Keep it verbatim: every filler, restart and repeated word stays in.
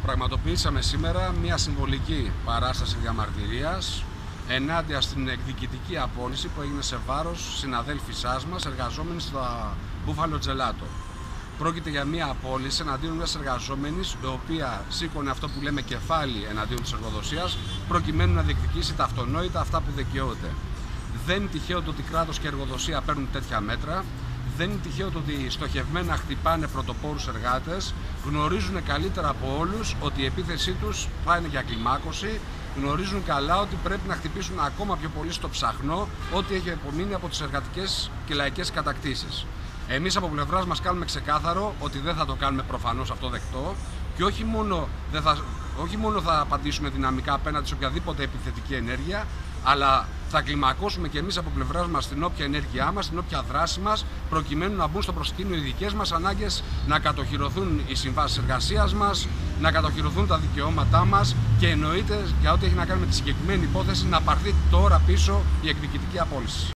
Πραγματοποιήσαμε σήμερα μια συμβολική παράσταση διαμαρτυρίας ενάντια στην εκδικητική απόλυση που έγινε σε βάρος συναδέλφισάς μας εργαζόμενοι στα Buffalo Gelato. Πρόκειται για μια απόλυση εναντίον μιας εργαζόμενης, η οποία σήκωνε αυτό που λέμε κεφάλι εναντίον της εργοδοσίας, προκειμένου να διεκδικήσει τα αυτονόητα αυτά που δικαιούται. Δεν είναι τυχαίο το ότι κράτος και εργοδοσία παίρνουν τέτοια μέτρα. Δεν είναι τυχαίο το ότι στοχευμένα χτυπάνε πρωτοπόρους εργάτες. Γνωρίζουν καλύτερα από όλους ότι η επίθεσή τους πάνε για κλιμάκωση. Γνωρίζουν καλά ότι πρέπει να χτυπήσουν ακόμα πιο πολύ στο ψαχνό ό,τι έχει απομείνει από τις εργατικές και λαϊκές κατακτήσεις. Εμείς από πλευράς μας κάνουμε ξεκάθαρο ότι δεν θα το κάνουμε προφανώς αυτό δεκτό και όχι μόνο, δεν θα, όχι μόνο θα απαντήσουμε δυναμικά απέναντι σε οποιαδήποτε επιθετική ενέργεια, αλλά θα κλιμακώσουμε και εμείς από πλευράς μας την όποια ενέργειά μας, την όποια δράση μας, προκειμένου να μπουν στο προσκήνιο οι δικές μας ανάγκες, να κατοχυρωθούν οι συμβάσεις εργασίας μας, να κατοχυρωθούν τα δικαιώματά μας και εννοείται για ό,τι έχει να κάνει με τη συγκεκριμένη υπόθεση να πάρθει τώρα πίσω η εκδικητική απόλυση.